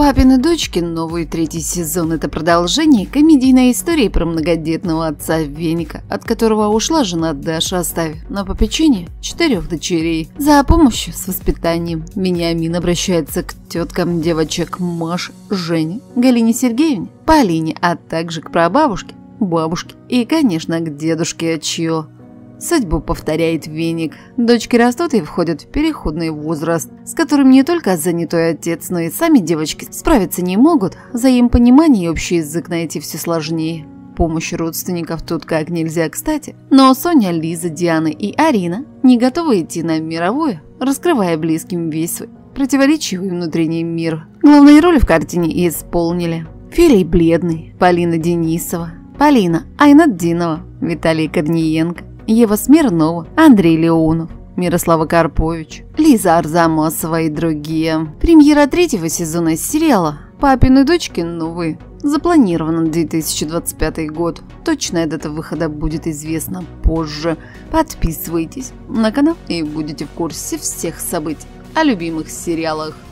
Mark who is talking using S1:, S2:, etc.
S1: Папины дочки, новый третий сезон – это продолжение комедийной истории про многодетного отца Веника, от которого ушла жена Даша, оставив на попечение 4 дочерей. За помощью с воспитанием Вениамин обращается к теткам девочек Маше, Жене, Галине Сергеевне, Полине, а также к прабабушке, бабушке и, конечно, к дедушке, чье судьбу повторяет Веник. Дочки растут и входят в переходный возраст, с которым не только занятой отец, но и сами девочки справиться не могут. Взаимопонимание и общий язык найти все сложнее. Помощь родственников тут как нельзя кстати. Но Соня, Лиза, Диана и Арина не готовы идти на мировое, раскрывая близким весь свой противоречивый внутренний мир. Главные роли в картине исполнили Филипп Бледный, Полина Денисова, Полина Айнатдинова, Виталий Корниенко, Ева Смирнова, Андрей Леонов, Мирослава Карпович, Лиза Арзамасова и другие. Премьера 3-го сезона сериала «Папины дочки новые» запланирована на 2025 год. Точная дата выхода будет известна позже. Подписывайтесь на канал и будете в курсе всех событий о любимых сериалах.